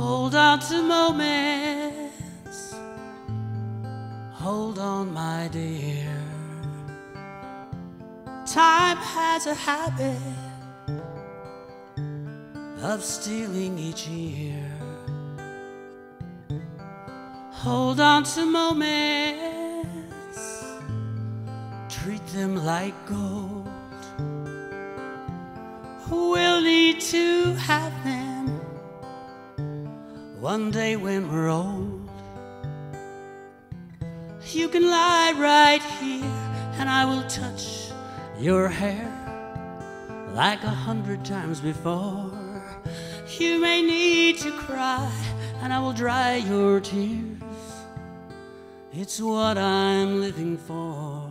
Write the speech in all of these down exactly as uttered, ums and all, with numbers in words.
Hold on to moments, hold on, my dear. Time has a habit of stealing each year. Hold on to moments, treat them like gold. We'll need to have them one day when we're old. You can lie right here and I will touch your hair like a hundred times before. You may need to cry and I will dry your tears. It's what I'm living for.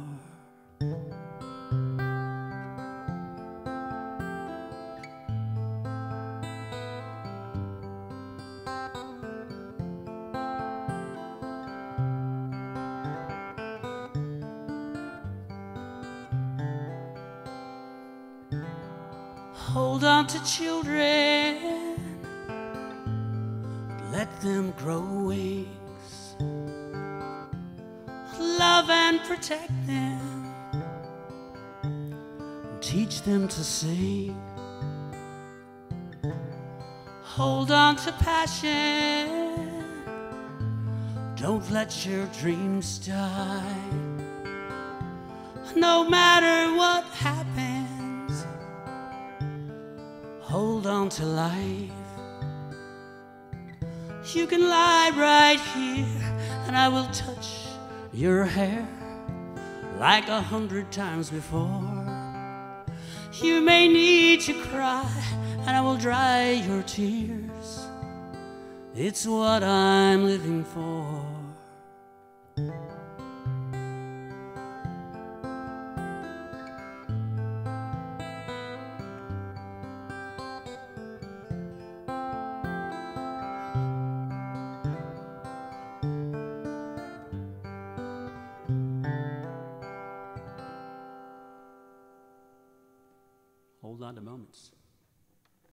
Hold on to children, let them grow wings. Love and protect them, teach them to sing. Hold on to passion, don't let your dreams die. No matter what happens, hold on to life. You can lie right here and I will touch your hair like a hundred times before. You may need to cry and I will dry your tears. It's what I'm living for.